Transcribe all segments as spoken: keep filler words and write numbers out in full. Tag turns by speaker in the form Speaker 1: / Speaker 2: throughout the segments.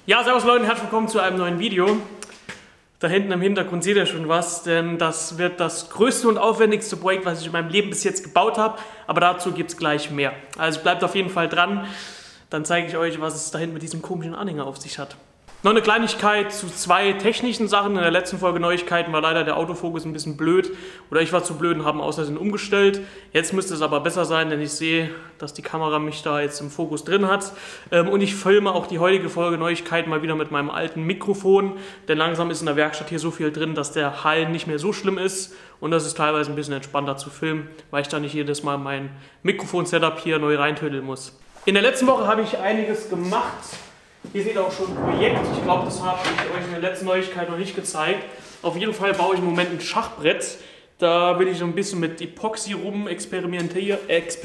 Speaker 1: Ja, servus Leute, herzlich willkommen zu einem neuen Video. Da hinten im Hintergrund seht ihr schon was, denn das wird das größte und aufwendigste Projekt, was ich in meinem Leben bis jetzt gebaut habe. Aber dazu gibt es gleich mehr. Also bleibt auf jeden Fall dran, dann zeige ich euch, was es da hinten mit diesem komischen Anhänger auf sich hat. Noch eine Kleinigkeit zu zwei technischen Sachen. In der letzten Folge Neuigkeiten war leider der Autofokus ein bisschen blöd. Oder ich war zu blöd und habe außersehen umgestellt. Jetzt müsste es aber besser sein, denn ich sehe, dass die Kamera mich da jetzt im Fokus drin hat. Und ich filme auch die heutige Folge Neuigkeiten mal wieder mit meinem alten Mikrofon. Denn langsam ist in der Werkstatt hier so viel drin, dass der Hall nicht mehr so schlimm ist. Und das ist teilweise ein bisschen entspannter zu filmen, weil ich da nicht jedes Mal mein Mikrofon-Setup hier neu reintödeln muss. In der letzten Woche habe ich einiges gemacht. Hier seht ihr auch schon ein Projekt. Ich glaube, das habe ich euch in der letzten Neuigkeit noch nicht gezeigt. Auf jeden Fall baue ich im Moment ein Schachbrett. Da will ich so ein bisschen mit Epoxy rum experimentieren.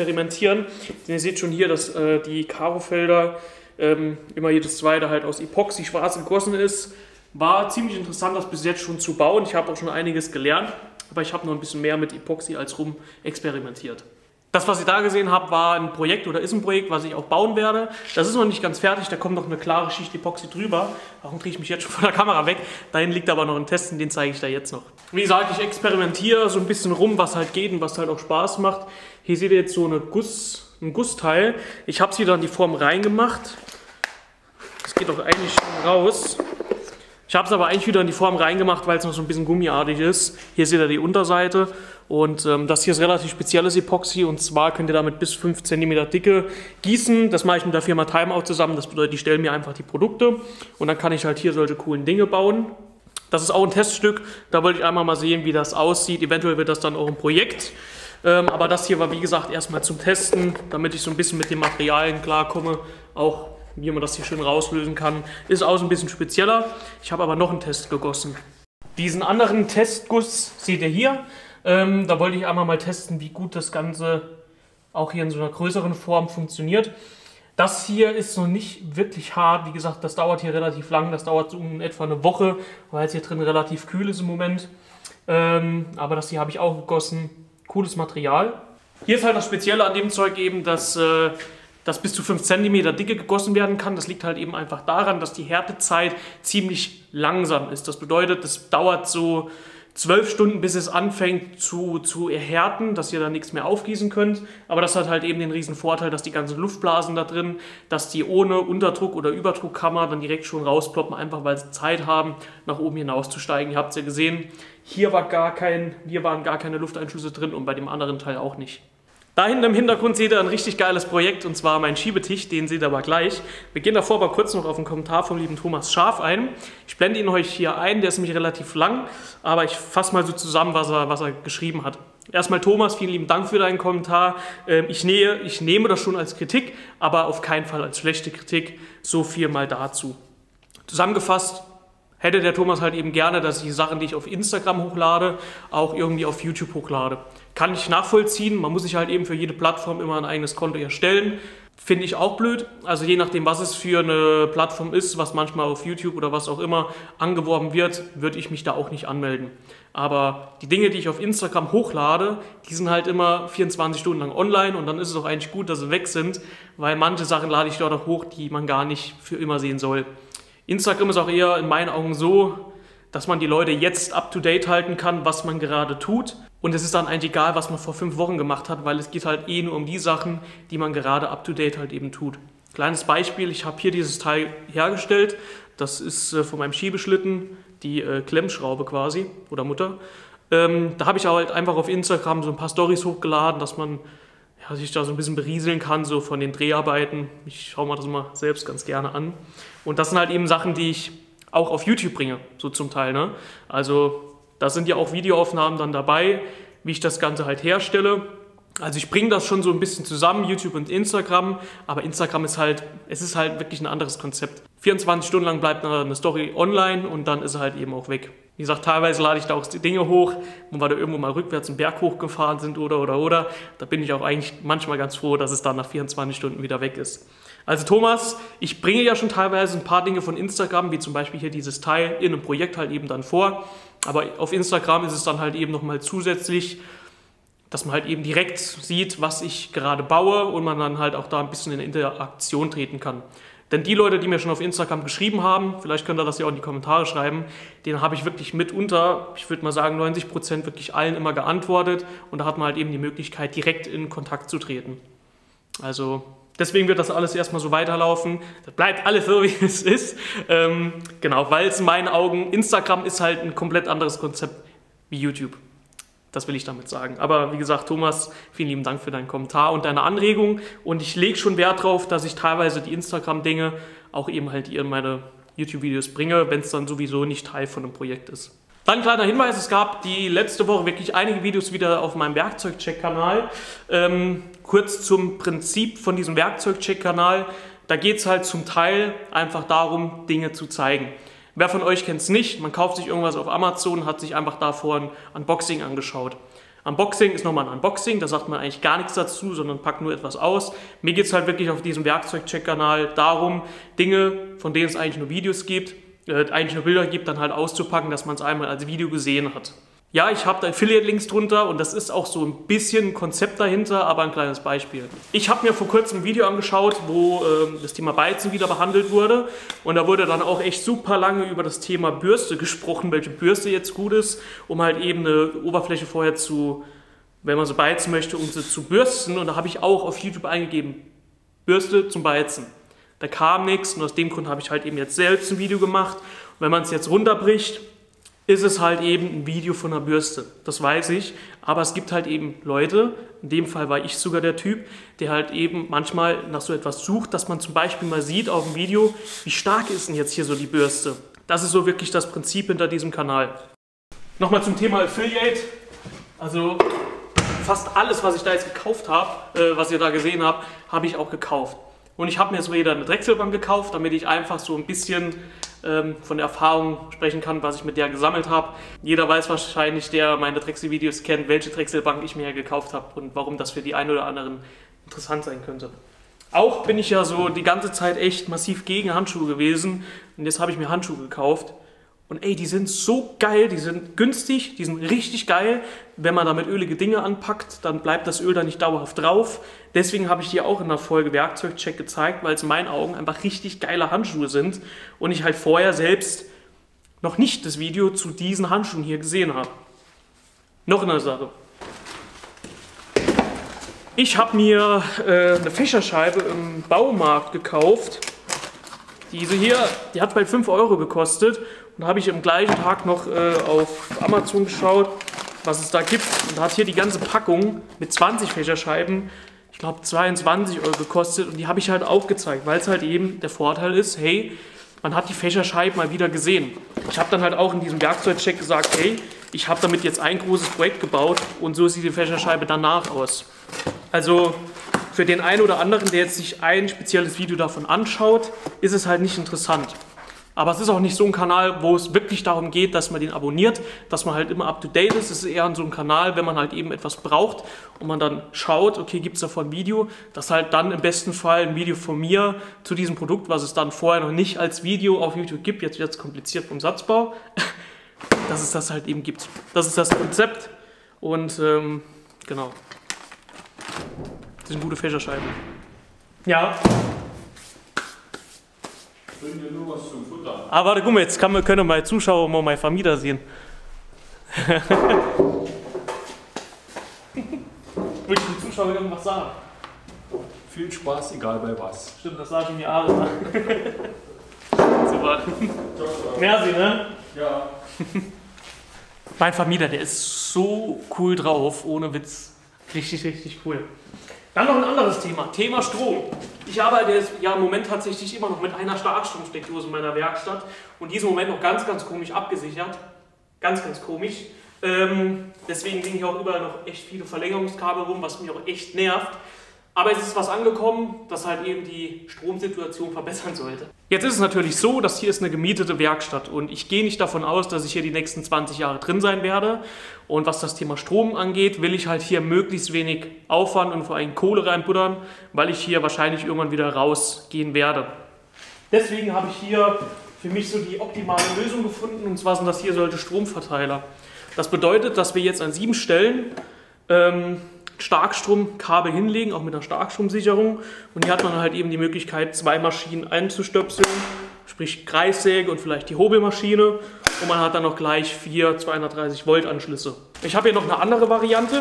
Speaker 1: Denn ihr seht schon hier, dass äh, die Karofelder ähm, immer jedes zweite halt aus Epoxy schwarz gegossen ist. War ziemlich interessant, das bis jetzt schon zu bauen. Ich habe auch schon einiges gelernt, aber ich habe noch ein bisschen mehr mit Epoxy als rum experimentiert. Das, was ihr da gesehen habt, war ein Projekt oder ist ein Projekt, was ich auch bauen werde. Das ist noch nicht ganz fertig, da kommt noch eine klare Schicht Epoxy drüber. Warum drehe ich mich jetzt schon von der Kamera weg? Dahin liegt aber noch ein Test, den zeige ich da jetzt noch. Wie gesagt, ich experimentiere so ein bisschen rum, was halt geht und was halt auch Spaß macht. Hier seht ihr jetzt so eine Guss, ein Gussteil. Ich habe es wieder in die Form reingemacht. Das geht doch eigentlich schon raus. Ich habe es aber eigentlich wieder in die Form reingemacht, weil es noch so ein bisschen gummiartig ist. Hier seht ihr die Unterseite. Und ähm, das hier ist relativ spezielles Epoxy, und zwar könnt ihr damit bis fünf Zentimeter Dicke gießen. Das mache ich mit der Firma Timeout zusammen. Das bedeutet, die stellen mir einfach die Produkte und dann kann ich halt hier solche coolen Dinge bauen. Das ist auch ein Teststück, da wollte ich einmal mal sehen, wie das aussieht. Eventuell wird das dann auch ein Projekt. Ähm, aber das hier war, wie gesagt, erstmal zum Testen, damit ich so ein bisschen mit den Materialien klarkomme. Auch wie man das hier schön rauslösen kann. Ist auch so ein bisschen spezieller. Ich habe aber noch einen Test gegossen. Diesen anderen Testguss seht ihr hier. Ähm, da wollte ich einmal mal testen, wie gut das Ganze auch hier in so einer größeren Form funktioniert. Das hier ist noch nicht wirklich hart. Wie gesagt, das dauert hier relativ lang. Das dauert so um etwa eine Woche, weil es hier drin relativ kühl ist im Moment. Ähm, aber das hier habe ich auch gegossen. Cooles Material. Hier ist halt das Spezielle an dem Zeug eben, dass äh, das bis zu fünf Zentimeter Dicke gegossen werden kann. Das liegt halt eben einfach daran, dass die Härtezeit ziemlich langsam ist. Das bedeutet, es dauert so zwölf Stunden, bis es anfängt zu, zu erhärten, dass ihr da nichts mehr aufgießen könnt. Aber das hat halt eben den riesen Vorteil, dass die ganzen Luftblasen da drin, dass die ohne Unterdruck oder Überdruckkammer dann direkt schon rausploppen, einfach weil sie Zeit haben, nach oben hinauszusteigen. Ihr habt es ja gesehen, hier, war gar kein, hier waren gar keine Lufteinschlüsse drin und bei dem anderen Teil auch nicht. Da hinten im Hintergrund seht ihr ein richtig geiles Projekt, und zwar mein Schiebetisch, den seht ihr aber gleich. Wir gehen davor aber kurz noch auf einen Kommentar vom lieben Thomas Scharf ein. Ich blende ihn euch hier ein, der ist nämlich relativ lang, aber ich fasse mal so zusammen, was er, was er geschrieben hat. Erstmal Thomas, vielen lieben Dank für deinen Kommentar. Ich, nähe, ich nehme das schon als Kritik, aber auf keinen Fall als schlechte Kritik. So viel mal dazu. Zusammengefasst hätte der Thomas halt eben gerne, dass ich die Sachen, die ich auf Instagram hochlade, auch irgendwie auf YouTube hochlade. Kann ich nachvollziehen, man muss sich halt eben für jede Plattform immer ein eigenes Konto erstellen. Finde ich auch blöd. Also je nachdem, was es für eine Plattform ist, was manchmal auf YouTube oder was auch immer angeworben wird, würde ich mich da auch nicht anmelden. Aber die Dinge, die ich auf Instagram hochlade, die sind halt immer vierundzwanzig Stunden lang online, und dann ist es auch eigentlich gut, dass sie weg sind, weil manche Sachen lade ich dort auch hoch, die man gar nicht für immer sehen soll. Instagram ist auch eher in meinen Augen so, dass man die Leute jetzt up-to-date halten kann, was man gerade tut. Und es ist dann eigentlich egal, was man vor fünf Wochen gemacht hat, weil es geht halt eh nur um die Sachen, die man gerade up-to-date halt eben tut. Kleines Beispiel, ich habe hier dieses Teil hergestellt. Das ist äh, von meinem Schiebeschlitten, die äh, Klemmschraube quasi, oder Mutter. Ähm, da habe ich halt einfach auf Instagram so ein paar Storys hochgeladen, dass man ja, sich da so ein bisschen berieseln kann, so von den Dreharbeiten. Ich schaue mir das mal selbst ganz gerne an. Und das sind halt eben Sachen, die ich auch auf YouTube bringe, so zum Teil, ne? Also da sind ja auch Videoaufnahmen dann dabei, wie ich das Ganze halt herstelle. Also ich bringe das schon so ein bisschen zusammen, YouTube und Instagram, aber Instagram ist halt, es ist halt wirklich ein anderes Konzept. vierundzwanzig Stunden lang bleibt eine Story online und dann ist sie halt eben auch weg. Wie gesagt, teilweise lade ich da auch Dinge hoch, wo wir da irgendwo mal rückwärts einen Berg hochgefahren sind oder oder oder. Da bin ich auch eigentlich manchmal ganz froh, dass es dann nach vierundzwanzig Stunden wieder weg ist. Also Thomas, ich bringe ja schon teilweise ein paar Dinge von Instagram, wie zum Beispiel hier dieses Teil in einem Projekt halt eben dann vor. Aber auf Instagram ist es dann halt eben nochmal zusätzlich, dass man halt eben direkt sieht, was ich gerade baue, und man dann halt auch da ein bisschen in Interaktion treten kann. Denn die Leute, die mir schon auf Instagram geschrieben haben, vielleicht könnt ihr das ja auch in die Kommentare schreiben, denen habe ich wirklich mitunter, ich würde mal sagen neunzig Prozent wirklich allen immer geantwortet und da hat man halt eben die Möglichkeit, direkt in Kontakt zu treten. Also deswegen wird das alles erstmal so weiterlaufen. Das bleibt alles so, wie es ist. Ähm, genau, weil es in meinen Augen, Instagram ist halt ein komplett anderes Konzept wie YouTube. Das will ich damit sagen. Aber wie gesagt, Thomas, vielen lieben Dank für deinen Kommentar und deine Anregung. Und ich lege schon Wert darauf, dass ich teilweise die Instagram-Dinge auch eben halt hier in meine YouTube-Videos bringe, wenn es dann sowieso nicht Teil von einem Projekt ist. Dann ein kleiner Hinweis, es gab die letzte Woche wirklich einige Videos wieder auf meinem Werkzeugcheck-Kanal. Ähm, kurz zum Prinzip von diesem Werkzeugcheck-Kanal. Da geht es halt zum Teil einfach darum, Dinge zu zeigen. Wer von euch kennt es nicht, man kauft sich irgendwas auf Amazon, hat sich einfach davor ein Unboxing angeschaut. Unboxing ist nochmal ein Unboxing, da sagt man eigentlich gar nichts dazu, sondern packt nur etwas aus. Mir geht es halt wirklich auf diesem Werkzeugcheck-Kanal darum, Dinge, von denen es eigentlich nur Videos gibt, äh, eigentlich nur Bilder gibt, dann halt auszupacken, dass man es einmal als Video gesehen hat. Ja, ich habe da Affiliate-Links drunter und das ist auch so ein bisschen ein Konzept dahinter, aber ein kleines Beispiel. Ich habe mir vor kurzem ein Video angeschaut, wo äh, das Thema Beizen wieder behandelt wurde und da wurde dann auch echt super lange über das Thema Bürste gesprochen, welche Bürste jetzt gut ist, um halt eben eine Oberfläche vorher zu, wenn man sie beizen möchte, um sie zu bürsten, und da habe ich auch auf YouTube eingegeben, Bürste zum Beizen. Da kam nichts und aus dem Grund habe ich halt eben jetzt selbst ein Video gemacht. Und wenn man es jetzt runterbricht, ist es halt eben ein Video von einer Bürste. Das weiß ich, aber es gibt halt eben Leute, in dem Fall war ich sogar der Typ, der halt eben manchmal nach so etwas sucht, dass man zum Beispiel mal sieht auf dem Video, wie stark ist denn jetzt hier so die Bürste. Das ist so wirklich das Prinzip hinter diesem Kanal. Nochmal zum Thema Affiliate. Also fast alles, was ich da jetzt gekauft habe, äh, was ihr da gesehen habt, habe ich auch gekauft. Und ich habe mir jetzt wieder eine Drechselbank gekauft, damit ich einfach so ein bisschen ähm, von der Erfahrung sprechen kann, was ich mit der gesammelt habe. Jeder weiß wahrscheinlich, der meine Drechsel-Videos kennt, welche Drechselbank ich mir gekauft habe und warum das für die einen oder anderen interessant sein könnte. Auch bin ich ja so die ganze Zeit echt massiv gegen Handschuhe gewesen und jetzt habe ich mir Handschuhe gekauft. Und ey, die sind so geil, die sind günstig, die sind richtig geil. Wenn man damit ölige Dinge anpackt, dann bleibt das Öl da nicht dauerhaft drauf. Deswegen habe ich dir auch in der Folge Werkzeugcheck gezeigt, weil es in meinen Augen einfach richtig geile Handschuhe sind. Und ich halt vorher selbst noch nicht das Video zu diesen Handschuhen hier gesehen habe. Noch eine Sache. Ich habe mir äh, eine Fächerscheibe im Baumarkt gekauft. Diese hier, die hat bald fünf Euro gekostet. Und da habe ich am gleichen Tag noch äh, auf Amazon geschaut, was es da gibt. Und da hat hier die ganze Packung mit zwanzig Fächerscheiben, ich glaube zweiundzwanzig Euro gekostet. Und die habe ich halt auch gezeigt, weil es halt eben der Vorteil ist, hey, man hat die Fächerscheiben mal wieder gesehen. Ich habe dann halt auch in diesem Werkzeugcheck gesagt, hey, ich habe damit jetzt ein großes Projekt gebaut und so sieht die Fächerscheibe danach aus. Also für den einen oder anderen, der jetzt sich ein spezielles Video davon anschaut, ist es halt nicht interessant. Aber es ist auch nicht so ein Kanal, wo es wirklich darum geht, dass man den abonniert, dass man halt immer up to date ist. Es ist eher so ein Kanal, wenn man halt eben etwas braucht und man dann schaut, okay, gibt es davon ein Video, dass halt dann im besten Fall ein Video von mir zu diesem Produkt, was es dann vorher noch nicht als Video auf YouTube gibt, jetzt wird es kompliziert vom Satzbau, dass es das halt eben gibt. Das ist das Konzept und ähm, genau. Das sind gute Fächerscheiben. Ja.
Speaker 2: Bring dir nur was zum Futter.
Speaker 1: Ah, warte, guck mal, jetzt kann, können meine Zuschauer mal meinen Vermieter sehen. Will die Zuschauer irgendwas sagen?
Speaker 2: Viel Spaß, egal bei was.
Speaker 1: Stimmt, das sage ich mir alle. Ne? Super. Merci, ne?
Speaker 2: Ja.
Speaker 1: Mein Vermieter, der ist so cool drauf, ohne Witz. Richtig, richtig cool. Dann noch ein anderes Thema, Thema Strom. Ich arbeite jetzt ja im Moment tatsächlich immer noch mit einer Starkstromsteckdose in meiner Werkstatt und die ist im Moment noch ganz, ganz komisch abgesichert. Ganz, ganz komisch. Ähm, deswegen liegen hier auch überall noch echt viele Verlängerungskabel rum, was mich auch echt nervt. Aber es ist was angekommen, das halt eben die Stromsituation verbessern sollte. Jetzt ist es natürlich so, dass hier ist eine gemietete Werkstatt und ich gehe nicht davon aus, dass ich hier die nächsten zwanzig Jahre drin sein werde. Und was das Thema Strom angeht, will ich halt hier möglichst wenig Aufwand und vor allem Kohle reinbuttern, weil ich hier wahrscheinlich irgendwann wieder rausgehen werde. Deswegen habe ich hier für mich so die optimale Lösung gefunden, und zwar sind das hier solche Stromverteiler. Das bedeutet, dass wir jetzt an sieben Stellen ähm, Starkstromkabel hinlegen, auch mit einer Starkstromsicherung. Und hier hat man halt eben die Möglichkeit, zwei Maschinen einzustöpseln, sprich Kreissäge und vielleicht die Hobelmaschine. Und man hat dann noch gleich vier zweihundertdreißig Volt Anschlüsse. Ich habe hier noch eine andere Variante.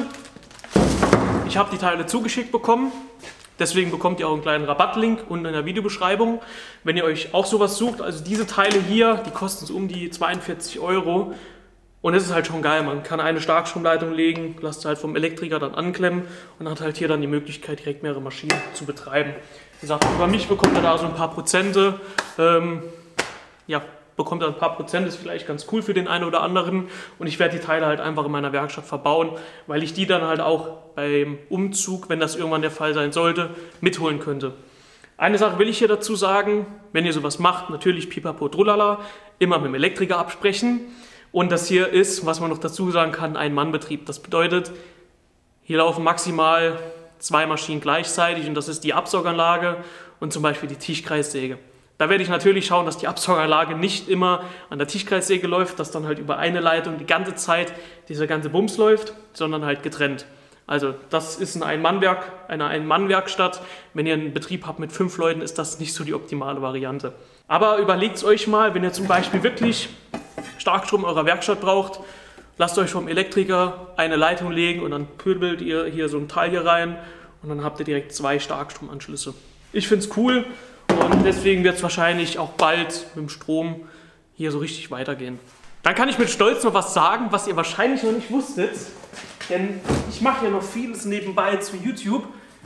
Speaker 1: Ich habe die Teile zugeschickt bekommen. Deswegen bekommt ihr auch einen kleinen Rabattlink unten in der Videobeschreibung. Wenn ihr euch auch sowas sucht, also diese Teile hier, die kosten so um die zweiundvierzig Euro. Und es ist halt schon geil, man kann eine Starkstromleitung legen, lasst halt vom Elektriker dann anklemmen und hat halt hier dann die Möglichkeit, direkt mehrere Maschinen zu betreiben. Wie gesagt, über mich bekommt er da so ein paar Prozente. Ähm, ja, bekommt er ein paar Prozent, ist vielleicht ganz cool für den einen oder anderen. Und ich werde die Teile halt einfach in meiner Werkstatt verbauen, weil ich die dann halt auch beim Umzug, wenn das irgendwann der Fall sein sollte, mitholen könnte. Eine Sache will ich hier dazu sagen, wenn ihr sowas macht, natürlich pipapo trullala, immer mit dem Elektriker absprechen. Und das hier ist, was man noch dazu sagen kann, ein Ein-Mann-Betrieb. Das bedeutet, hier laufen maximal zwei Maschinen gleichzeitig und das ist die Absauganlage und zum Beispiel die Tischkreissäge. Da werde ich natürlich schauen, dass die Absauganlage nicht immer an der Tischkreissäge läuft, dass dann halt über eine Leitung die ganze Zeit dieser ganze Bums läuft, sondern halt getrennt. Also das ist ein Ein-Mann-Werk, eine Ein-Mann-Werkstatt. Wenn ihr einen Betrieb habt mit fünf Leuten, ist das nicht so die optimale Variante. Aber überlegt es euch mal, wenn ihr zum Beispiel wirklich Starkstrom in eurer Werkstatt braucht, lasst euch vom Elektriker eine Leitung legen und dann pöbelt ihr hier so ein Teil hier rein und dann habt ihr direkt zwei Starkstromanschlüsse. Ich finde es cool und deswegen wird es wahrscheinlich auch bald mit dem Strom hier so richtig weitergehen. Dann kann ich mit Stolz noch was sagen, was ihr wahrscheinlich noch nicht wusstet, denn ich mache ja noch vieles nebenbei zu YouTube,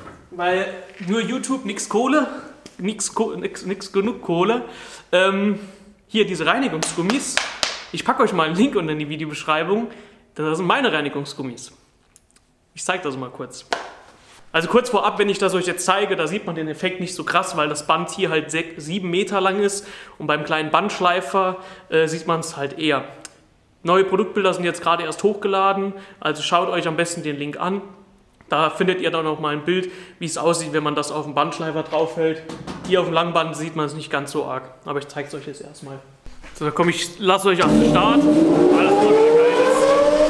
Speaker 1: weil nur YouTube, nix Kohle, nix, nix, nix genug Kohle. Ähm, hier diese Reinigungsgummis. Ich packe euch mal einen Link unten in die Videobeschreibung. Das sind meine Reinigungsgummis. Ich zeige das mal kurz. Also kurz vorab, wenn ich das euch jetzt zeige, da sieht man den Effekt nicht so krass, weil das Band hier halt sieben Meter lang ist und beim kleinen Bandschleifer äh, sieht man es halt eher. Neue Produktbilder sind jetzt gerade erst hochgeladen, also schaut euch am besten den Link an. Da findet ihr dann noch mal ein Bild, wie es aussieht, wenn man das auf den Bandschleifer draufhält. Hier auf dem Langband sieht man es nicht ganz so arg, aber ich zeige es euch jetzt erstmal. So, da komme ich, lasst euch an den Start. Alles gut, geil ist.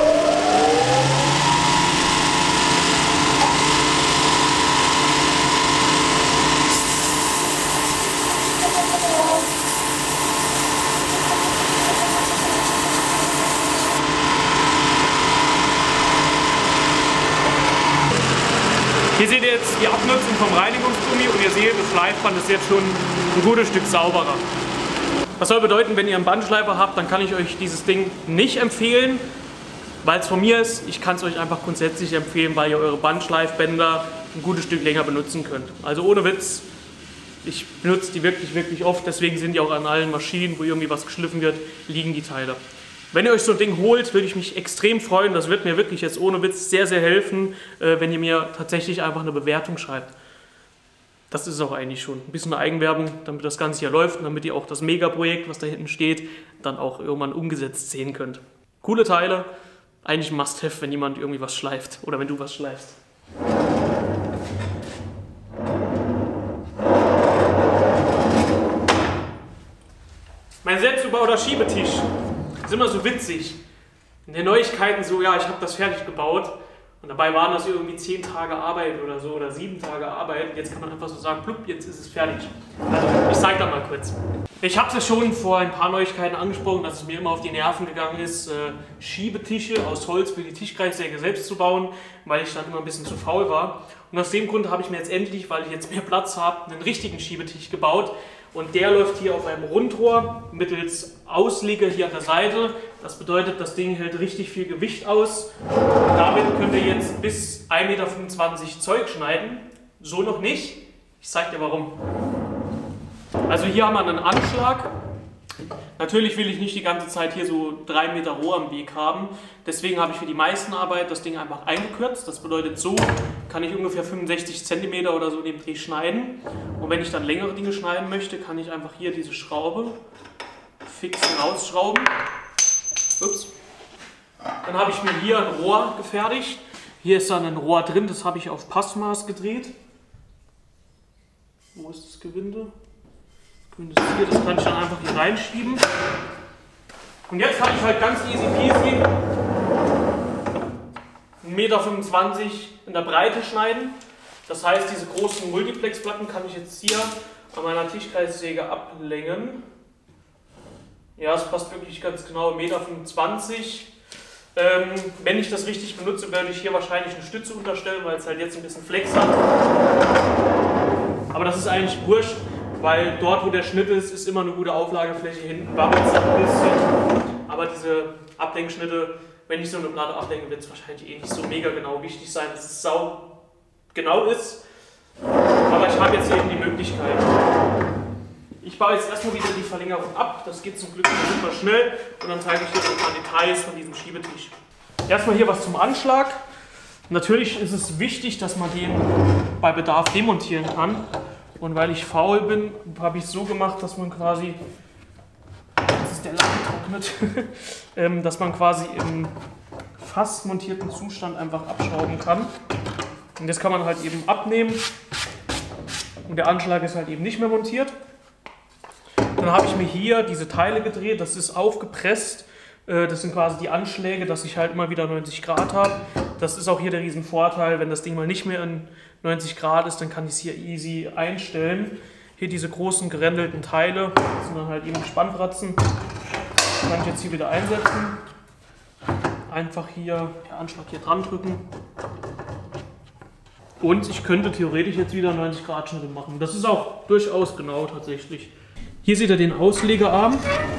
Speaker 1: Hier seht ihr jetzt die Abnutzung vom Reinigungsgummi und ihr seht, das Schleifband ist jetzt schon ein gutes Stück sauberer. Das soll bedeuten, wenn ihr einen Bandschleifer habt, dann kann ich euch dieses Ding nicht empfehlen, weil es von mir ist. Ich kann es euch einfach grundsätzlich empfehlen, weil ihr eure Bandschleifbänder ein gutes Stück länger benutzen könnt. Also ohne Witz, ich benutze die wirklich, wirklich oft, deswegen sind die auch an allen Maschinen, wo irgendwie was geschliffen wird, liegen die Teile. Wenn ihr euch so ein Ding holt, würde ich mich extrem freuen. Das wird mir wirklich jetzt ohne Witz sehr, sehr helfen, wenn ihr mir tatsächlich einfach eine Bewertung schreibt. Das ist es auch eigentlich schon. Ein bisschen Eigenwerbung, damit das Ganze hier läuft und damit ihr auch das Megaprojekt, was da hinten steht, dann auch irgendwann umgesetzt sehen könnt. Coole Teile, eigentlich ein Must-Have, wenn jemand irgendwie was schleift oder wenn du was schleifst. Mein selbstgebauter Schiebetisch. Das ist immer so witzig. In den Neuigkeiten so, ja, ich habe das fertig gebaut. Und dabei waren das irgendwie zehn Tage Arbeit oder so oder sieben Tage Arbeit. Jetzt kann man einfach so sagen, plupp, jetzt ist es fertig. Also ich zeige da mal kurz. Ich habe es ja schon vor ein paar Neuigkeiten angesprochen, dass es mir immer auf die Nerven gegangen ist, äh, Schiebetische aus Holz für die Tischkreissäge selbst zu bauen, weil ich dann immer ein bisschen zu faul war. Und aus dem Grund habe ich mir jetzt endlich, weil ich jetzt mehr Platz habe, einen richtigen Schiebetisch gebaut. Und der läuft hier auf einem Rundrohr mittels Ausleger hier an der Seite. Das bedeutet, das Ding hält richtig viel Gewicht aus. Und damit könnt ihr jetzt bis ein Meter fünfundzwanzig Zeug schneiden. So noch nicht. Ich zeige dir warum. Also hier haben wir einen Anschlag. Natürlich will ich nicht die ganze Zeit hier so drei Meter Rohr am Weg haben. Deswegen habe ich für die meisten Arbeit das Ding einfach eingekürzt. Das bedeutet, so kann ich ungefähr fünfundsechzig Zentimeter oder so den Dreh schneiden. Und wenn ich dann längere Dinge schneiden möchte, kann ich einfach hier diese Schraube fix rausschrauben. Ups. Dann habe ich mir hier ein Rohr gefertigt. Hier ist dann ein Rohr drin, das habe ich auf Passmaß gedreht. Wo ist das Gewinde? Das kann ich dann einfach hier reinschieben. Und jetzt habe ich halt ganz easy peasy einen Meter fünfundzwanzig in der Breite schneiden. Das heißt, diese großen Multiplex-Platten kann ich jetzt hier an meiner Tischkreissäge ablängen. Ja, es passt wirklich ganz genau, einen Meter fünfundzwanzig. Ähm, wenn ich das richtig benutze, werde ich hier wahrscheinlich eine Stütze unterstellen, weil es halt jetzt ein bisschen Flex hat. Aber das ist eigentlich wurscht, weil dort, wo der Schnitt ist, ist immer eine gute Auflagefläche. Hinten wabbelt es ein bisschen. Aber diese Ablenkschnitte, wenn ich so eine Platte ablenke, wird es wahrscheinlich eh nicht so mega genau wichtig sein, dass es sau genau ist. Aber ich habe jetzt eben die Möglichkeit. Ich baue jetzt erstmal wieder die Verlängerung ab, das geht zum Glück super schnell und dann zeige ich dir so ein paar Details von diesem Schiebetisch. Erstmal hier was zum Anschlag. Natürlich ist es wichtig, dass man den bei Bedarf demontieren kann und weil ich faul bin, habe ich es so gemacht, dass man quasi, das ist der Lack getrocknet, dass man quasi im fast montierten Zustand einfach abschrauben kann. Und das kann man halt eben abnehmen und der Anschlag ist halt eben nicht mehr montiert. Dann habe ich mir hier diese Teile gedreht, das ist aufgepresst, das sind quasi die Anschläge, dass ich halt immer wieder neunzig Grad habe. Das ist auch hier der riesen Vorteil, wenn das Ding mal nicht mehr in neunzig Grad ist, dann kann ich es hier easy einstellen. Hier diese großen gerändelten Teile, das sind dann halt eben Spannbratzen, die kann ich jetzt hier wieder einsetzen. Einfach hier den Anschlag hier dran drücken. Und ich könnte theoretisch jetzt wieder neunzig Grad Schnitte machen. Das ist auch durchaus genau tatsächlich. Hier seht ihr den Auslegearm.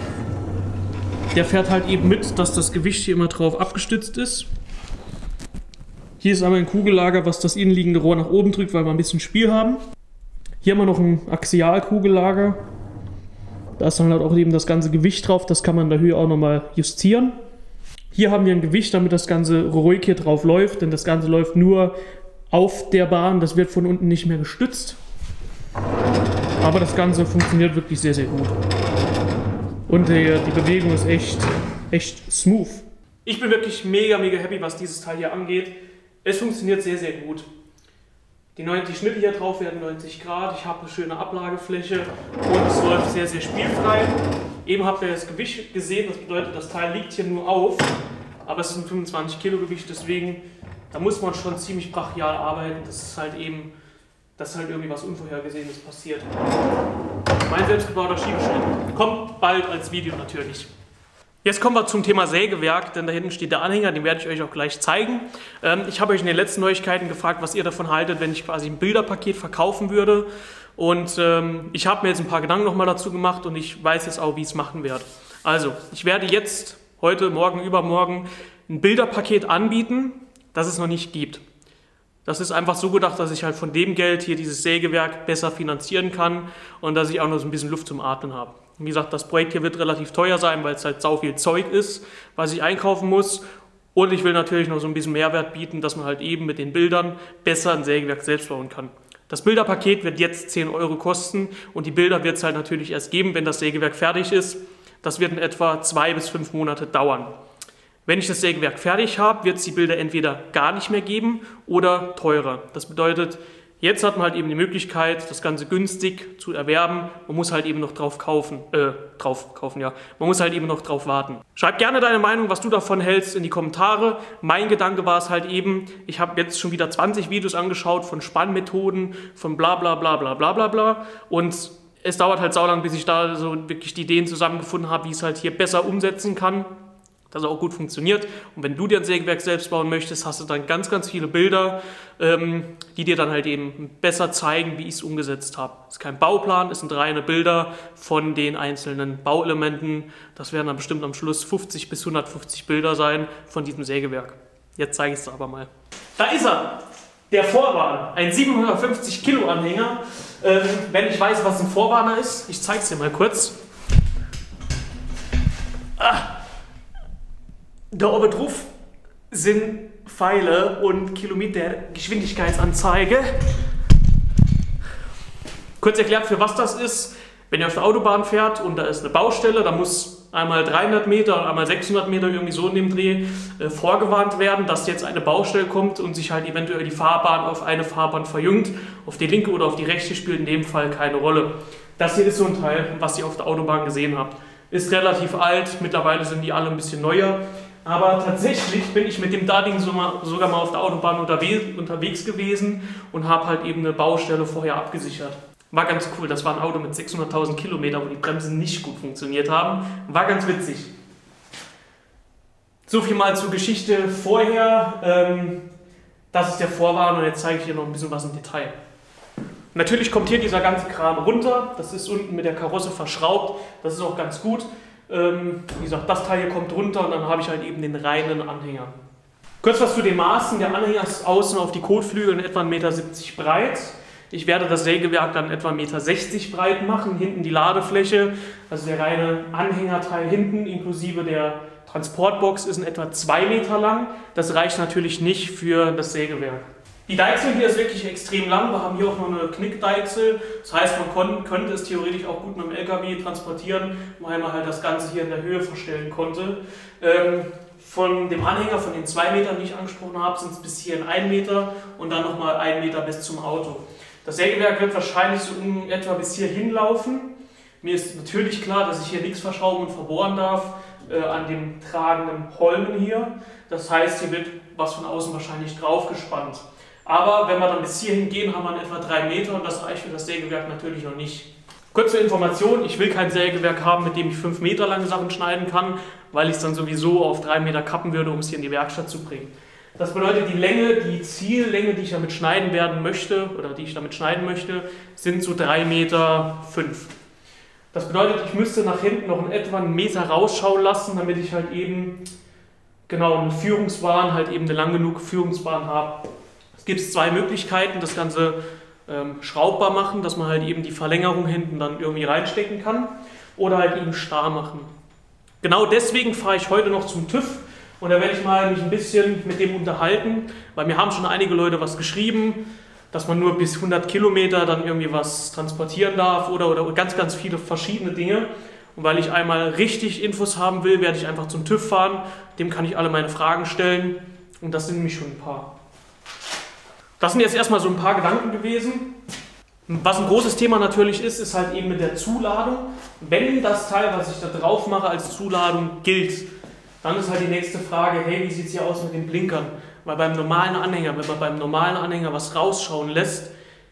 Speaker 1: Der fährt halt eben mit, dass das Gewicht hier immer drauf abgestützt ist. Hier ist einmal ein Kugellager, was das innenliegende Rohr nach oben drückt, weil wir ein bisschen Spiel haben. Hier haben wir noch ein Axialkugellager. Da ist dann halt auch eben das ganze Gewicht drauf. Das kann man in der Höhe auch nochmal justieren. Hier haben wir ein Gewicht, damit das ganze ruhig hier drauf läuft. Denn das Ganze läuft nur auf der Bahn. Das wird von unten nicht mehr gestützt. Aber das Ganze funktioniert wirklich sehr, sehr gut. Und die, die Bewegung ist echt, echt smooth. Ich bin wirklich mega, mega happy, was dieses Teil hier angeht. Es funktioniert sehr, sehr gut. Die neunzig Schnitte hier drauf werden neunzig Grad. Ich habe eine schöne Ablagefläche und es läuft sehr, sehr spielfrei. Eben habt ihr das Gewicht gesehen, das bedeutet, das Teil liegt hier nur auf. Aber es ist ein fünfundzwanzig Kilo Gewicht, deswegen da muss man schon ziemlich brachial arbeiten. Das ist halt eben, dass halt irgendwie was Unvorhergesehenes passiert. Mein selbstgebauter Schiebeschnitt kommt bald als Video natürlich. Jetzt kommen wir zum Thema Sägewerk, denn da hinten steht der Anhänger, den werde ich euch auch gleich zeigen. Ähm, ich habe euch in den letzten Neuigkeiten gefragt, was ihr davon haltet, wenn ich quasi ein Bilderpaket verkaufen würde. Und ähm, ich habe mir jetzt ein paar Gedanken nochmal dazu gemacht und ich weiß jetzt auch, wie ich es machen werde. Also, ich werde jetzt, heute, morgen, übermorgen, ein Bilderpaket anbieten, das es noch nicht gibt. Das ist einfach so gedacht, dass ich halt von dem Geld hier dieses Sägewerk besser finanzieren kann und dass ich auch noch so ein bisschen Luft zum Atmen habe. Wie gesagt, das Projekt hier wird relativ teuer sein, weil es halt sau viel Zeug ist, was ich einkaufen muss. Und ich will natürlich noch so ein bisschen Mehrwert bieten, dass man halt eben mit den Bildern besser ein Sägewerk selbst bauen kann. Das Bilderpaket wird jetzt zehn Euro kosten und die Bilder wird es halt natürlich erst geben, wenn das Sägewerk fertig ist. Das wird in etwa zwei bis fünf Monate dauern. Wenn ich das Sägewerk fertig habe, wird es die Bilder entweder gar nicht mehr geben oder teurer. Das bedeutet, jetzt hat man halt eben die Möglichkeit, das Ganze günstig zu erwerben. Man muss halt eben noch drauf kaufen, äh, drauf kaufen, ja. Man muss halt eben noch drauf warten. Schreib gerne deine Meinung, was du davon hältst, in die Kommentare. Mein Gedanke war es halt eben, ich habe jetzt schon wieder zwanzig Videos angeschaut von Spannmethoden, von bla bla bla bla bla bla bla. Und es dauert halt saulang, bis ich da so wirklich die Ideen zusammengefunden habe, wie ich es halt hier besser umsetzen kann, dass es auch gut funktioniert. Und wenn du dir ein Sägewerk selbst bauen möchtest, hast du dann ganz, ganz viele Bilder, ähm, die dir dann halt eben besser zeigen, wie ich es umgesetzt habe. Es ist kein Bauplan, es sind reine Bilder von den einzelnen Bauelementen. Das werden dann bestimmt am Schluss fünfzig bis hundertfünfzig Bilder sein von diesem Sägewerk. Jetzt zeige ich es aber mal. Da ist er, der Vorbahn, ein siebenhundertfünfzig Kilo Anhänger. Ähm, wenn ich weiß, was ein Vorbahner ist, ich zeige es dir mal kurz. Ah. Da oben drauf sind Pfeile und Kilometer-Geschwindigkeitsanzeige. Kurz erklärt, für was das ist. Wenn ihr auf der Autobahn fährt und da ist eine Baustelle, da muss einmal dreihundert Meter und einmal sechshundert Meter irgendwie so in dem Dreh äh, vorgewarnt werden, dass jetzt eine Baustelle kommt und sich halt eventuell die Fahrbahn auf eine Fahrbahn verjüngt. Auf die linke oder auf die rechte spielt in dem Fall keine Rolle. Das hier ist so ein Teil, was ihr auf der Autobahn gesehen habt. Ist relativ alt, mittlerweile sind die alle ein bisschen neuer. Aber tatsächlich bin ich mit dem Darding sogar mal auf der Autobahn unterwegs gewesen und habe halt eben eine Baustelle vorher abgesichert. War ganz cool, das war ein Auto mit sechshunderttausend Kilometern, wo die Bremsen nicht gut funktioniert haben. War ganz witzig. So viel mal zur Geschichte vorher. Ähm, das ist der Vorwagen und jetzt zeige ich dir noch ein bisschen was im Detail. Natürlich kommt hier dieser ganze Kram runter. Das ist unten mit der Karosse verschraubt. Das ist auch ganz gut. Ähm, wie gesagt, das Teil hier kommt runter und dann habe ich halt eben den reinen Anhänger. Kurz was zu den Maßen. Der Anhänger ist außen auf die Kotflügel in etwa ein Meter siebzig breit. Ich werde das Sägewerk dann etwa ein Meter sechzig breit machen, hinten die Ladefläche, also der reine Anhängerteil hinten inklusive der Transportbox ist in etwa zwei Meter lang. Das reicht natürlich nicht für das Sägewerk. Die Deichsel hier ist wirklich extrem lang, wir haben hier auch noch eine Knickdeichsel, das heißt man könnte es theoretisch auch gut mit dem L K W transportieren, weil man halt das Ganze hier in der Höhe verstellen konnte. Ähm, Von dem Anhänger, von den zwei Metern, die ich angesprochen habe, sind es bis hierhin ein Meter und dann nochmal ein Meter bis zum Auto. Das Sägewerk wird wahrscheinlich so in etwa bis hier hinlaufen. Mir ist natürlich klar, dass ich hier nichts verschrauben und verbohren darf äh, an dem tragenden Holmen hier. Das heißt, hier wird was von außen wahrscheinlich drauf gespannt. Aber wenn wir dann bis hierhin gehen, haben wir in etwa drei Meter und das reicht für das Sägewerk natürlich noch nicht. Kurze Information, ich will kein Sägewerk haben, mit dem ich fünf Meter lange Sachen schneiden kann, weil ich es dann sowieso auf drei Meter kappen würde, um es hier in die Werkstatt zu bringen. Das bedeutet, die Länge, die Ziellänge, die ich damit schneiden werden möchte, oder die ich damit schneiden möchte, sind so drei Meter fünf. Das bedeutet, ich müsste nach hinten noch in etwa einen Meter rausschauen lassen, damit ich halt eben genau eine Führungsbahn, halt eben eine lang genug Führungsbahn habe. Es gibt zwei Möglichkeiten, das Ganze ähm, schraubbar machen, dass man halt eben die Verlängerung hinten dann irgendwie reinstecken kann, oder halt eben starr machen. Genau deswegen fahre ich heute noch zum TÜV. Und da werde ich mal mich ein bisschen mit dem unterhalten, weil mir haben schon einige Leute was geschrieben, dass man nur bis hundert Kilometer dann irgendwie was transportieren darf oder, oder ganz, ganz viele verschiedene Dinge. Und weil ich einmal richtig Infos haben will, werde ich einfach zum TÜV fahren. Dem kann ich alle meine Fragen stellen und das sind nämlich schon ein paar. Das sind jetzt erstmal so ein paar Gedanken gewesen. Was ein großes Thema natürlich ist, ist halt eben mit der Zuladung. Wenn das Teil, was ich da drauf mache, als Zuladung gilt, dann ist halt die nächste Frage, hey, wie sieht es hier aus mit den Blinkern? Weil beim normalen Anhänger, wenn man beim normalen Anhänger was rausschauen lässt,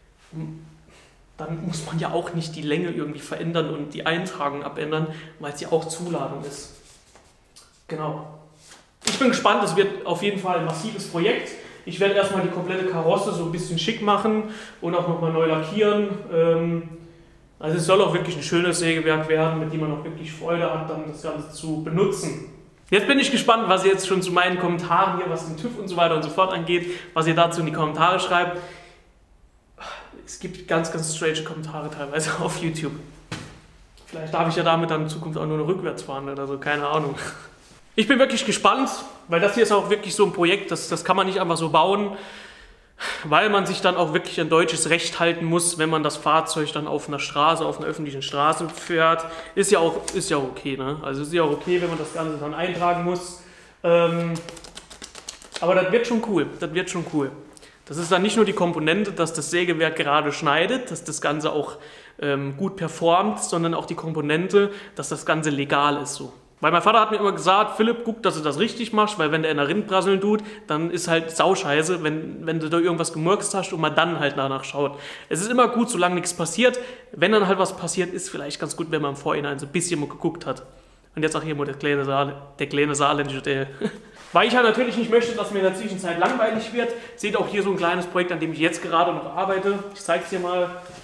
Speaker 1: dann muss man ja auch nicht die Länge irgendwie verändern und die Eintragung abändern, weil es ja auch Zuladung ist. Genau. Ich bin gespannt, es wird auf jeden Fall ein massives Projekt. Ich werde erstmal die komplette Karosse so ein bisschen schick machen und auch nochmal neu lackieren. Also es soll auch wirklich ein schönes Sägewerk werden, mit dem man auch wirklich Freude hat, dann das Ganze zu benutzen. Jetzt bin ich gespannt, was ihr jetzt schon zu meinen Kommentaren hier, was den TÜV und so weiter und so fort angeht, was ihr dazu in die Kommentare schreibt. Es gibt ganz, ganz strange Kommentare teilweise auf YouTube. Vielleicht darf ich ja damit dann in Zukunft auch nur noch rückwärts fahren oder so, keine Ahnung. Ich bin wirklich gespannt, weil das hier ist auch wirklich so ein Projekt, das, das kann man nicht einfach so bauen, weil man sich dann auch wirklich an deutsches Recht halten muss, wenn man das Fahrzeug dann auf einer Straße, auf einer öffentlichen Straße fährt. Ist ja auch, ist ja auch okay, ne? Also ist ja auch okay, wenn man das Ganze dann eintragen muss. Ähm, aber das wird schon cool, das wird schon cool. Das ist dann nicht nur die Komponente, dass das Sägewerk gerade schneidet, dass das Ganze auch ähm, gut performt, sondern auch die Komponente, dass das Ganze legal ist so. Weil mein Vater hat mir immer gesagt, Philipp, guck, dass du das richtig machst, weil wenn der in der Rind prasseln tut, dann ist halt sauscheiße, wenn, wenn du da irgendwas gemurkst hast und man dann halt danach schaut. Es ist immer gut, solange nichts passiert. Wenn dann halt was passiert, ist vielleicht ganz gut, wenn man im Vorhinein so ein bisschen mal geguckt hat. Und jetzt auch hier mal der kleine, Saal, der kleine saarländische Teil. Weil ich halt natürlich nicht möchte, dass mir in der Zwischenzeit langweilig wird. Seht auch hier so ein kleines Projekt, an dem ich jetzt gerade noch arbeite. Ich zeige es dir mal.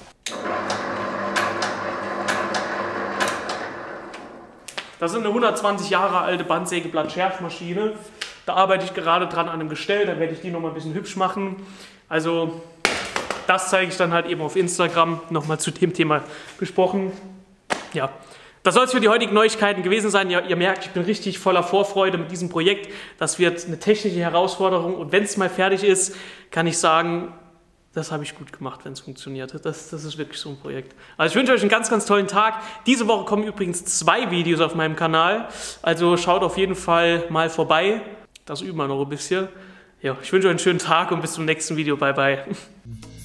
Speaker 1: Das ist eine hundertzwanzig Jahre alte Bandsägeblatt-Schärfmaschine. Da arbeite ich gerade dran an einem Gestell, da werde ich die nochmal ein bisschen hübsch machen. Also das zeige ich dann halt eben auf Instagram, nochmal zu dem Thema gesprochen. Ja, das soll es für die heutigen Neuigkeiten gewesen sein. Ihr, ihr merkt, ich bin richtig voller Vorfreude mit diesem Projekt. Das wird eine technische Herausforderung und wenn es mal fertig ist, kann ich sagen, das habe ich gut gemacht, wenn es funktioniert. Das, das ist wirklich so ein Projekt. Also ich wünsche euch einen ganz, ganz tollen Tag. Diese Woche kommen übrigens zwei Videos auf meinem Kanal. Also schaut auf jeden Fall mal vorbei. Das üben wir noch ein bisschen. Ja, ich wünsche euch einen schönen Tag und bis zum nächsten Video. Bye, bye.